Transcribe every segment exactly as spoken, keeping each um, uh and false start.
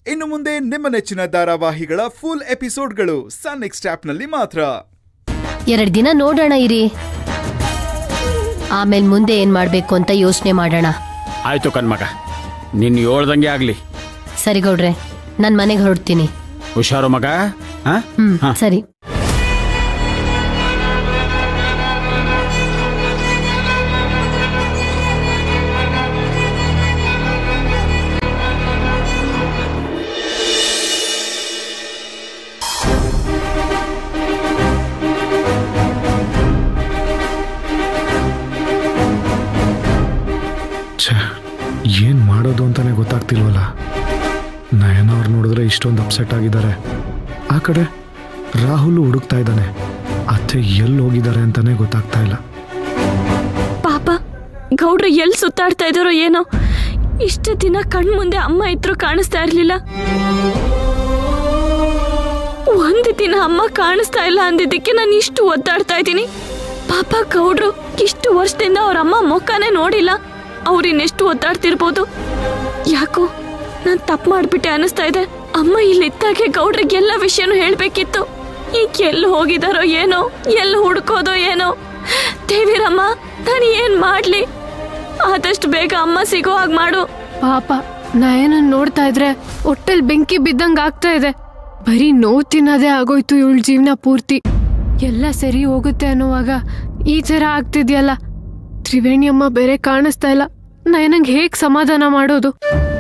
ಇನ್ನು ಮುಂದೆ ನಿಮ್ಮ ನೆಚ್ಚಿನ ಧಾರಾವಾಹಿಗಳ ಫುಲ್ ಎಪಿಸೋಡ್ಗಳು ಸನ್ ನೆಕ್ಸ್ಟ್ ಆಪ್ನಲ್ಲಿ ಮಾತ್ರ. ಎರಡು ದಿನ ನೋಡೋಣ ಇರಿ, ಆಮೇಲೆ ಮುಂದೆ ಏನ್ ಮಾಡ್ಬೇಕು ಅಂತ ಯೋಚನೆ ಮಾಡೋಣ. ಆಯ್ತು ಕಣ್ಮಗ, ನಿನ್ ಹೇಳ್ದಂಗೆ ಆಗ್ಲಿ. ಸರಿ ಗೌಡ್ರೆ, ನಾನು ಮನೆಗೆ ಹೊರಡ್ತೀನಿ. ಹುಷಾರು ಮಗ. ಹ್ಮ್ ಸರಿ. ಏನ್ ಮಾಡೋದು ಅಂತಾನೆ ಗೊತ್ತಾಗ್ತಿಲ್ವಲ್ಲ. ನಯನ ಅವ್ರು ನೋಡಿದ್ರೆ ಇಷ್ಟೊಂದು ಅಪ್ಸೆಟ್ ಆಗಿದ್ದಾರೆ. ಆ ಕಡೆ ರಾಹುಲ್ ಹುಡುಕ್ತಾ ಇದ್ದಾನೆ. ಅತ್ತೆ ಎಲ್ಲಿ ಹೋಗಿದ್ದಾರೆ ಅಂತಾನೆ ಗೊತ್ತಾಗ್ತಾ ಇಲ್ಲ. ಪಾಪ ಗೌಡ್ರು ಎಲ್ಲಿ ಸುತ್ತಾಡ್ತಾ ಇದ್ದಾರೋ ಏನೋ. ಇಷ್ಟು ದಿನ ಕಣ್ ಮುಂದೆ ಅಮ್ಮ ಇದ್ರು ಕಾಣಿಸ್ತಾ ಇರ್ಲಿಲ್ಲ. ಒಂದು ದಿನ ಅಮ್ಮ ಕಾಣಿಸ್ತಾ ಇಲ್ಲ ಅಂದಿದ್ದಕ್ಕೆ ನಾನು ಇಷ್ಟು ಒದ್ದಾಡ್ತಾ ಇದ್ದೀನಿ. ಪಾಪ ಗೌಡ್ರು ಇಷ್ಟು ವರ್ಷದಿಂದ ಅವ್ರ ಅಮ್ಮ ಮುಖನೇ ನೋಡಿಲ್ಲ. ಅವ್ರಿನ್ನೆಷ್ಟು ಒದ್ದಾಡ್ತಿರ್ಬೋದು. ಯಾಕೋ ನಾನ್ ತಪ್ಪು ಮಾಡ್ಬಿಟ್ಟೆ ಅನಿಸ್ತಾ ಇದೆ. ಅಮ್ಮ ಇಲ್ಲಿದ್ದಾಗೆ ಗೌಡ್ರಿಗೆ ಎಲ್ಲ ವಿಷಯನೂ ಹೇಳ್ಬೇಕಿತ್ತು. ಈಗ ಎಲ್ಲಿ ಹೋಗಿದಾರೋ ಏನೋ, ಎಲ್ಲಿ ಹುಡ್ಕೋದೋ ಏನೋ. ದೇವಿರಮ್ಮ, ನಾನು ಏನ್ ಮಾಡ್ಲಿ? ಆದಷ್ಟು ಬೇಗ ಅಮ್ಮ ಸಿಗೋ ಹಾಗೆ ಮಾಡು. ಪಾಪ ನಯನ ನೋಡ್ತಾ ಇದ್ರೆ ಹೊಟ್ಟೆಲ್ ಬೆಂಕಿ ಬಿದ್ದಂಗ ಆಗ್ತಾ ಇದೆ. ಬರೀ ನೋವು ತಿನ್ನೋದೇ ಆಗೋಯ್ತು ಇವಳ ಜೀವನ ಪೂರ್ತಿ. ಎಲ್ಲ ಸರಿ ಹೋಗುತ್ತೆ ಅನ್ನೋವಾಗ ಈ ತರ ಆಗ್ತಿದ್ಯಲ್ಲ. ತ್ರಿವೇಣಿ ಅಮ್ಮ ಬೇರೆ ಕಾಣಿಸ್ತಾ ಇಲ್ಲ. ನಯನಂಗೆ ಹೇಗ್ ಸಮಾಧಾನ ಮಾಡೋದು?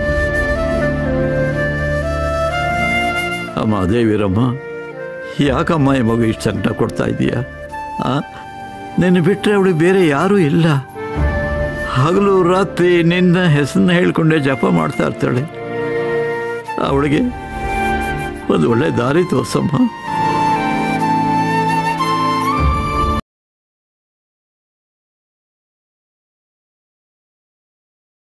ಅಮ್ಮ ದೇವಿರಮ್ಮ, ಯಾಕಮ್ಮ ಈ ಮಗು ಇಷ್ಟು ಸಂಕಟ ಕೊಡ್ತಾ ಇದೀಯಾ? ನಿನ್ನ ಬಿಟ್ಟರೆ ಅವಳಿಗೆ ಬೇರೆ ಯಾರೂ ಇಲ್ಲ. ಹಗಲು ರಾತ್ರಿ ನಿನ್ನ ಹೆಸರನ್ನ ಹೇಳ್ಕೊಂಡೇ ಜಪ ಮಾಡ್ತಾ ಇರ್ತಾಳೆ. ಅವಳಿಗೆ ಒಂದು ಒಳ್ಳೆ ದಾರಿ ತೋರ್ಸಮ್ಮ.